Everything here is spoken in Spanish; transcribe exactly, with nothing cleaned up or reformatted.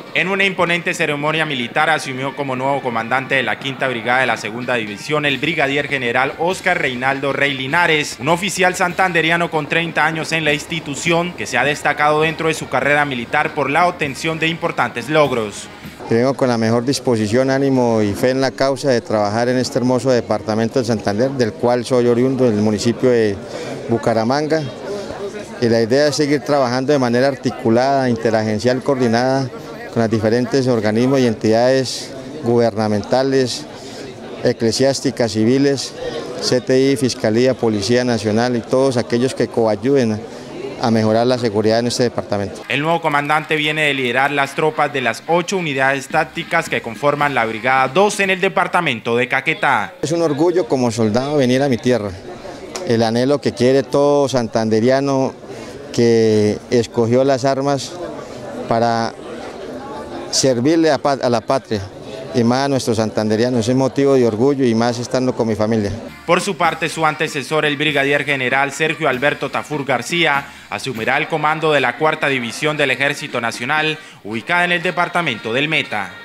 En una imponente ceremonia militar asumió como nuevo comandante de la quinta Brigada de la Segunda División el brigadier general Óscar Reinaldo Rey Linares, un oficial santanderiano con treinta años en la institución que se ha destacado dentro de su carrera militar por la obtención de importantes logros. Vengo con la mejor disposición, ánimo y fe en la causa de trabajar en este hermoso departamento de Santander, del cual soy oriundo del municipio de Bucaramanga. Y la idea es seguir trabajando de manera articulada, interagencial, coordinada con los diferentes organismos y entidades gubernamentales, eclesiásticas, civiles, C T I, Fiscalía, Policía Nacional y todos aquellos que coayuden a mejorar la seguridad en este departamento. El nuevo comandante viene de liderar las tropas de las ocho unidades tácticas que conforman la Brigada dos en el departamento de Caquetá. Es un orgullo como soldado venir a mi tierra, el anhelo que quiere todo santanderiano que escogió las armas para servirle a la patria y más a nuestros santanderianos. Es motivo de orgullo y más estando con mi familia. Por su parte, su antecesor, el brigadier general Sergio Alberto Tafur García, asumirá el comando de la cuarta división del Ejército Nacional, ubicada en el departamento del Meta.